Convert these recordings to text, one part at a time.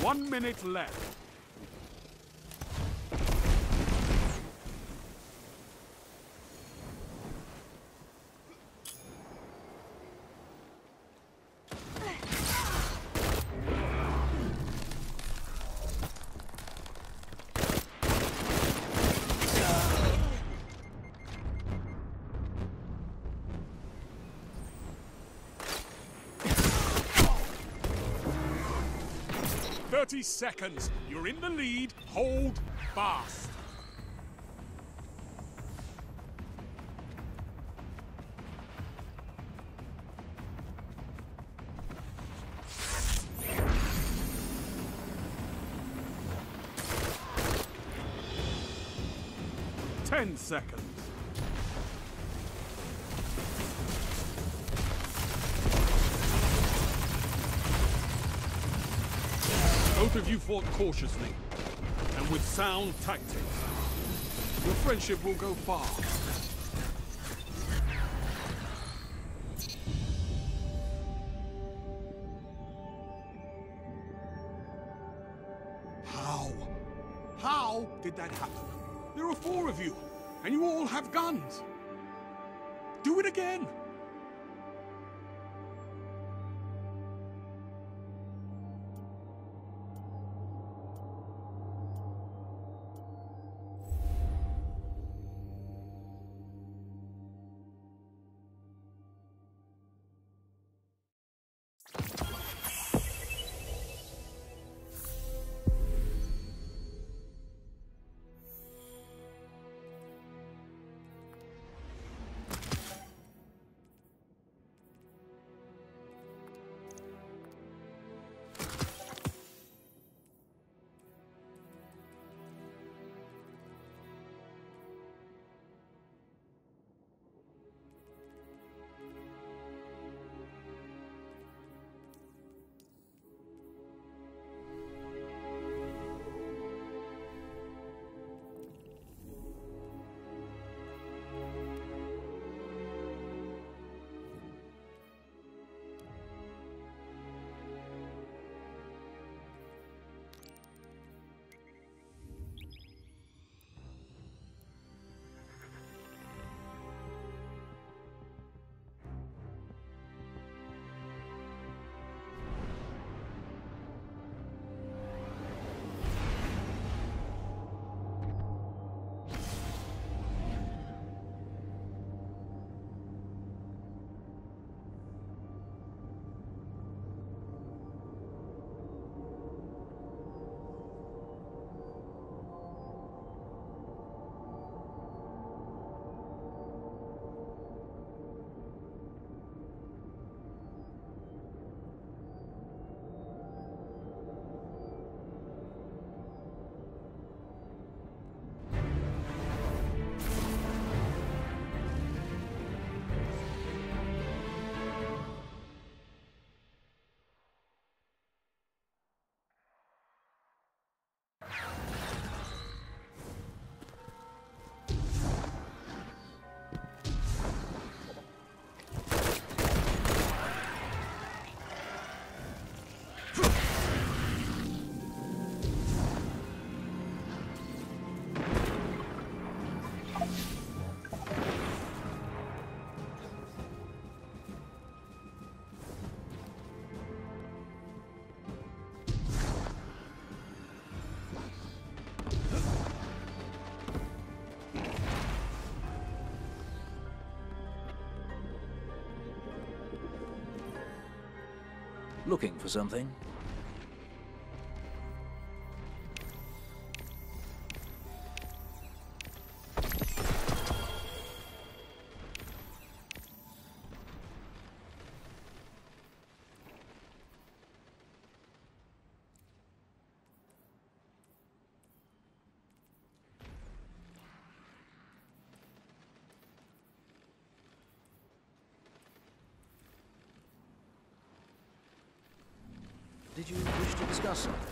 1 minute left. Seconds. You're in the lead. Hold fast. Ten seconds. Both of you fought cautiously, and with sound tactics. Your friendship will go far. How? How did that happen? There are 4 of you, and you all have guns. Do it again. Looking for something? Did you wish to discuss something?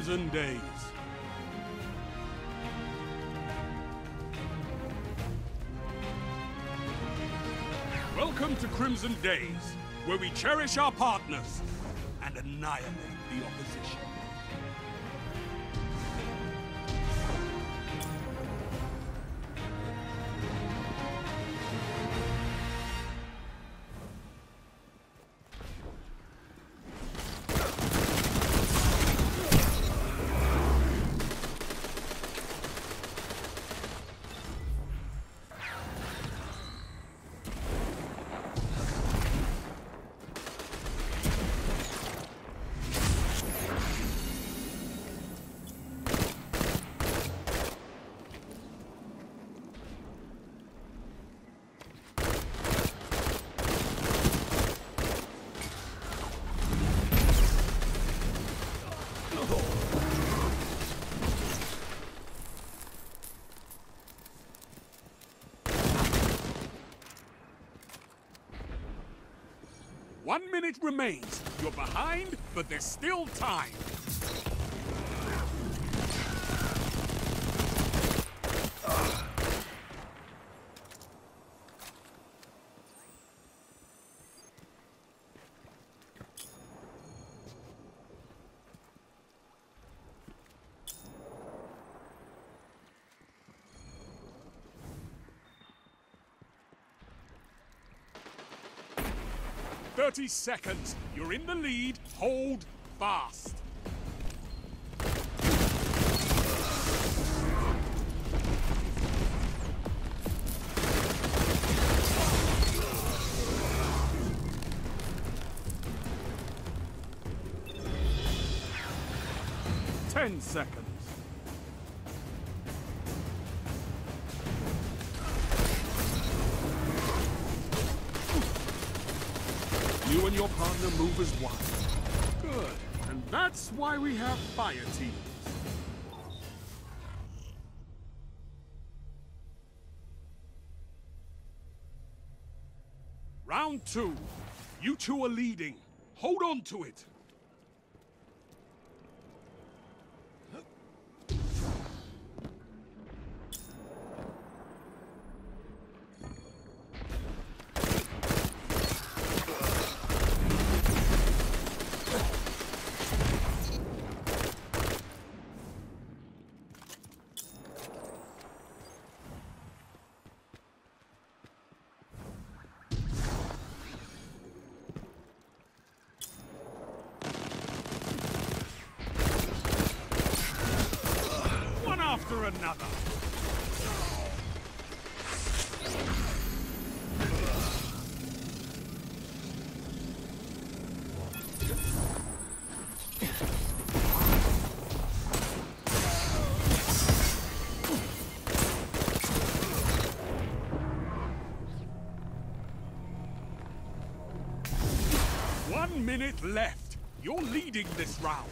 Crimson Days. Welcome to Crimson Days, where we cherish our partners and annihilate the opposition. One minute remains. You're behind, but there's still time. "30 seconds. You're in the lead. Hold fast." "10 seconds. You and your partner move as one. Good. And that's why we have fire teams. Round 2. You two are leading. Hold on to it. After another. One minute left. You're leading this round.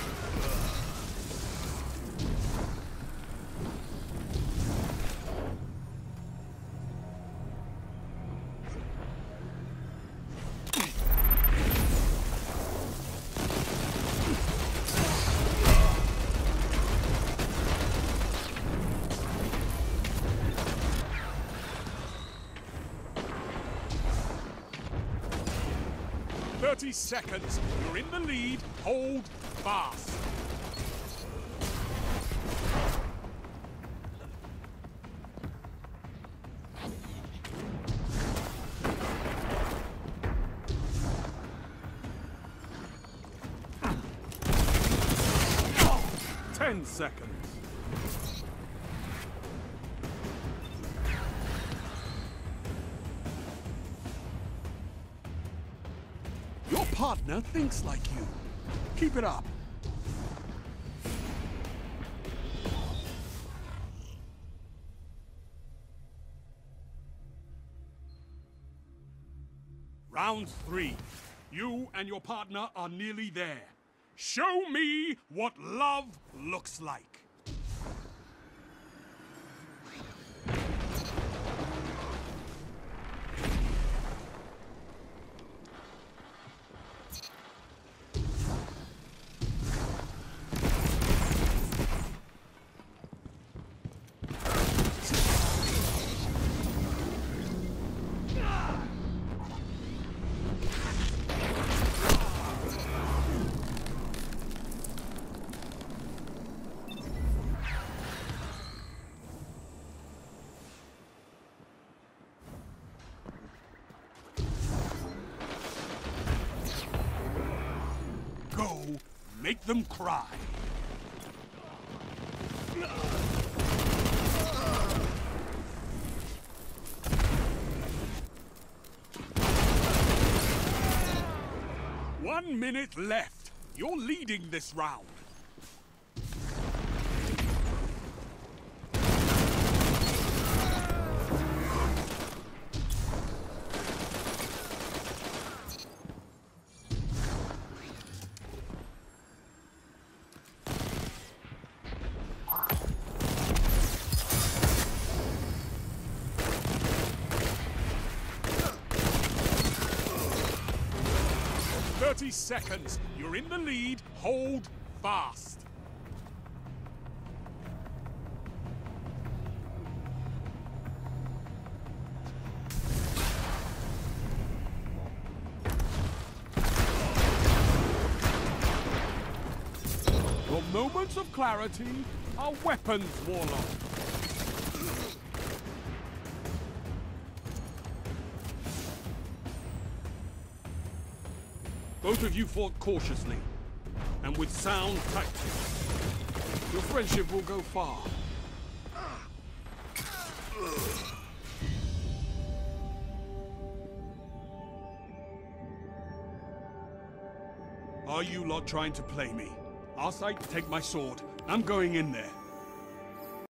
"30 seconds. You're in the lead. Hold fast." "10 seconds. Your partner thinks like you. Keep it up. Round 3. You and your partner are nearly there. Show me what love looks like. Make them cry. One minute left. You're leading this round. Seconds. You're in the lead. Hold fast. Your moments of clarity are weapons, Warlock. Both of you fought cautiously, and with sound tactics. Your friendship will go far. Are you lot trying to play me? Arcite, take my sword. I'm going in there.